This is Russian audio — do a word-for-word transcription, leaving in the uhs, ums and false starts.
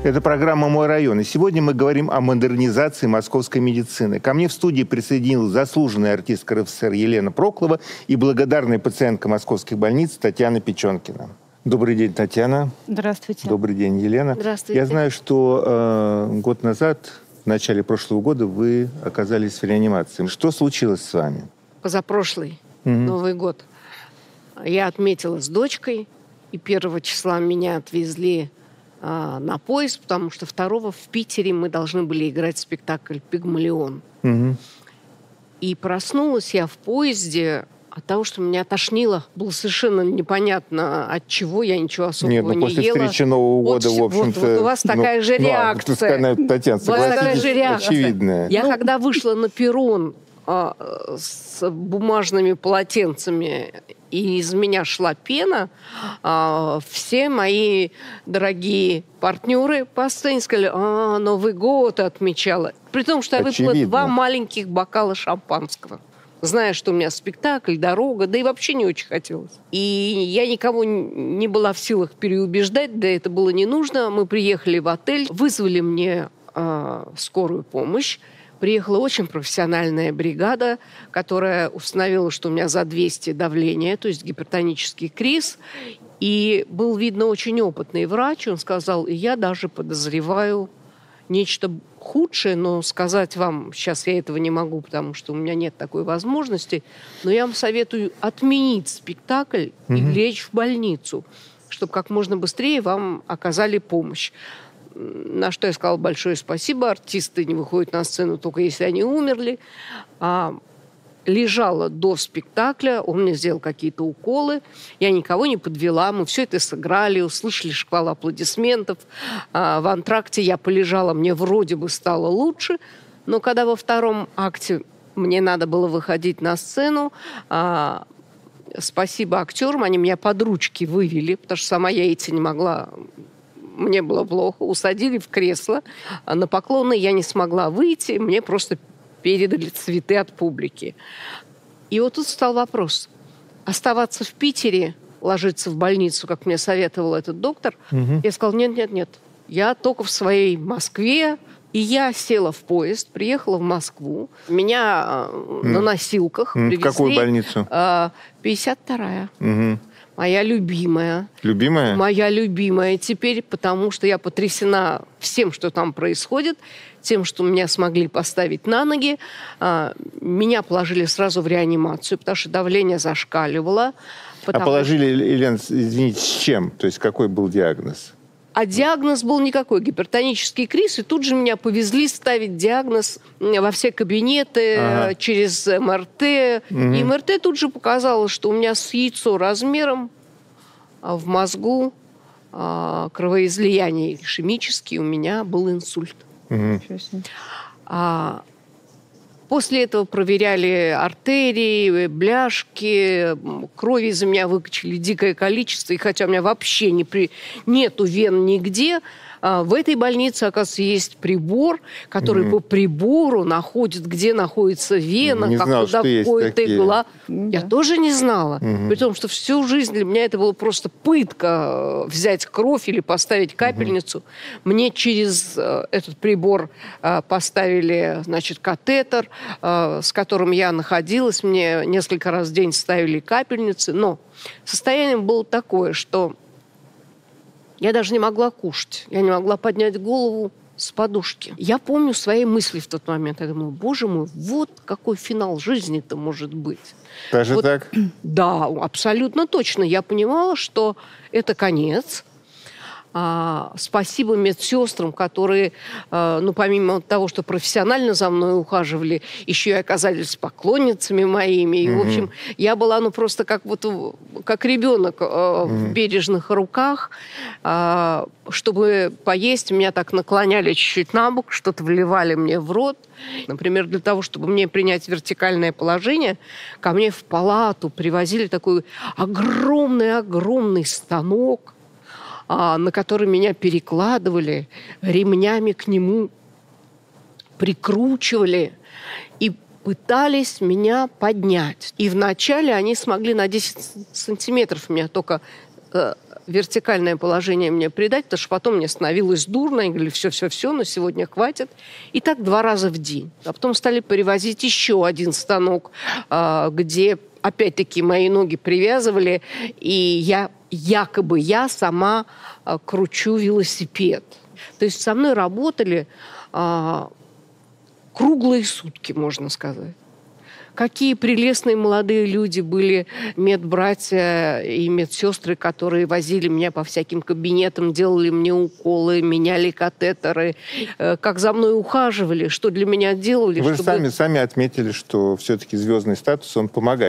Это программа «Мой район». И сегодня мы говорим о модернизации московской медицины. Ко мне в студии присоединилась заслуженная артистка РСФСР Елена Проклова и благодарная пациентка московских больниц Татьяна Печенкина. Добрый день, Татьяна. Здравствуйте. Добрый день, Елена. Здравствуйте. Я знаю, что э, год назад, в начале прошлого года, вы оказались в реанимации. Что случилось с вами? Позапрошлый Угу. Новый год я отметила с дочкой, и первого числа меня отвезли а, на поезд, потому что второго в Питере мы должны были играть спектакль «Пигмалион». Угу. И проснулась я в поезде от того, что меня тошнило. Было совершенно непонятно, от чего, я ничего особого Нет, ну не после ела. встречи Нового года, вот, в общем-то... Вот, вот у вас такая ну, же ну, реакция. Ну, Татьяна, Такая же реакция. очевидная. Я Ну, когда вышла на перрон а, с бумажными полотенцами, и из меня шла пена, а, все мои дорогие партнеры по сцене сказали: а, Новый год отмечала. При том, что я выпила Очевидно. два маленьких бокала шампанского, зная, что у меня спектакль, дорога, да и вообще не очень хотелось. И я никого не была в силах переубеждать, да это было не нужно. Мы приехали в отель, вызвали мне э, скорую помощь. Приехала очень профессиональная бригада, которая установила, что у меня за двести давление, то есть гипертонический криз. И был, видно, очень опытный врач. Он сказал: и я даже подозреваю нечто худшее, но сказать вам сейчас я этого не могу, потому что у меня нет такой возможности. Но я вам советую отменить спектакль и Мгм. лечь в больницу, чтобы как можно быстрее вам оказали помощь. На что я сказала большое спасибо. Артисты не выходят на сцену только если они умерли. А лежала до спектакля, он мне сделал какие-то уколы, я никого не подвела, мы все это сыграли, услышали шквал аплодисментов. А в антракте я полежала, мне вроде бы стало лучше, но когда во втором акте мне надо было выходить на сцену, а, спасибо актерам, они меня под ручки вывели, потому что сама я идти не могла. Мне было плохо, усадили в кресло, а на поклоны я не смогла выйти, мне просто передали цветы от публики. И вот тут стал вопрос: оставаться в Питере, ложиться в больницу, как мне советовал этот доктор. Мгм. Я сказала: нет-нет-нет, я только в своей Москве. И я села в поезд, приехала в Москву. Меня э, на носилках М, в привезли. какую больницу? э, пятьдесят вторая. Угу. Моя любимая. Любимая? Моя любимая теперь, потому что я потрясена всем, что там происходит, тем, что меня смогли поставить на ноги. А, меня положили сразу в реанимацию, потому что давление зашкаливало. А потому- положили, Елена, извините, с чем? То есть какой был диагноз? А диагноз был никакой, гипертонический криз, и тут же меня повезли ставить диагноз во все кабинеты, Ага. э, через эм эр тэ. Мгм. И эм эр тэ тут же показало, что у меня с яйцо размером а в мозгу а, кровоизлияние ишемический, у меня был инсульт. Мгм. Ничего себе. А после этого проверяли артерии, бляшки, м, крови из меня выкачали дикое количество. И хотя у меня вообще не при... нету вен нигде, а, в этой больнице, оказывается, есть прибор, который Мгм. по прибору находит, где находится вена, Не как знал, туда что есть входит такие. игла. Ну Я да. тоже не знала. Мгм. При том, что всю жизнь для меня это было просто пытка э, взять кровь или поставить капельницу. Мне через э, этот прибор э, поставили, значит, катетер, э, с которым я находилась. Мне несколько раз в день ставили капельницы. Но состояние было такое, что я даже не могла кушать. Я не могла поднять голову с подушки. Я помню свои мысли в тот момент. Я думала: боже мой, вот какой финал жизни-то может быть. Даже Вот. так? Да, абсолютно точно. Я понимала, что это конец. А, спасибо медсестрам, которые, а, ну, помимо того, что профессионально за мной ухаживали, еще и оказались поклонницами моими. И, в Мгм. общем, я была, ну, просто как вот как ребенок а, в бережных руках. А, чтобы поесть, меня так наклоняли чуть-чуть на бок, что-то вливали мне в рот. Например, для того, чтобы мне принять вертикальное положение, ко мне в палату привозили такой огромный-огромный станок, а, на который меня перекладывали, ремнями к нему прикручивали и пытались меня поднять. И вначале они смогли на десять сантиметров меня только э, вертикальное положение мне придать, потому что потом мне становилось дурно, и говорили, все-все-все, но сегодня хватит. И так два раза в день. А потом стали перевозить еще один станок, где, опять-таки, мои ноги привязывали, и я, якобы я сама кручу велосипед. То есть со мной работали круглые сутки, можно сказать. Какие прелестные молодые люди были медбратья и медсестры, которые возили меня по всяким кабинетам, делали мне уколы, меняли катетеры, как за мной ухаживали, что для меня делали. Вы чтобы... сами, сами отметили, что все-таки звездный статус, он помогает.